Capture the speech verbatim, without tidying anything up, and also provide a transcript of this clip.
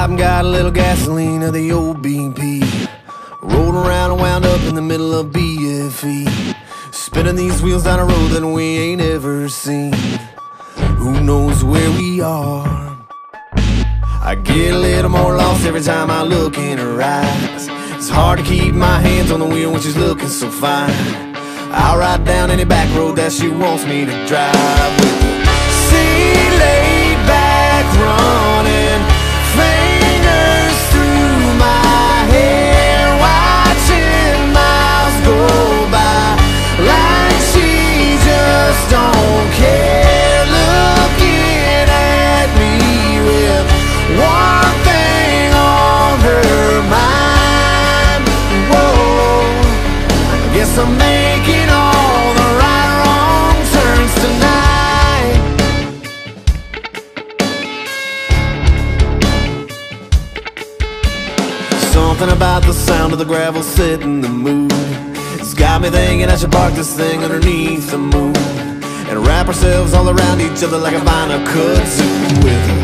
top and got a little gasoline of the old B P. Rolled around and wound up in the middle of B F E, spinning these wheels down a road that we ain't ever seen. Who knows where we are? I get a little more lost every time I look in her eyes. It's hard to keep my hands on the wheel when she's looking so fine. I'll ride down any back road that she wants me to drive, with the seat laid back, running fingers through my hair, watching miles go by like she just don't care, looking at me with one thing on her mind. Whoa, I guess I'm making all the right wrong turns tonight. Something about the sound of the gravel setting the mood. It's got me thinking I should park this thing underneath the moon and wrap ourselves all around each other like a vinyl kudzu, with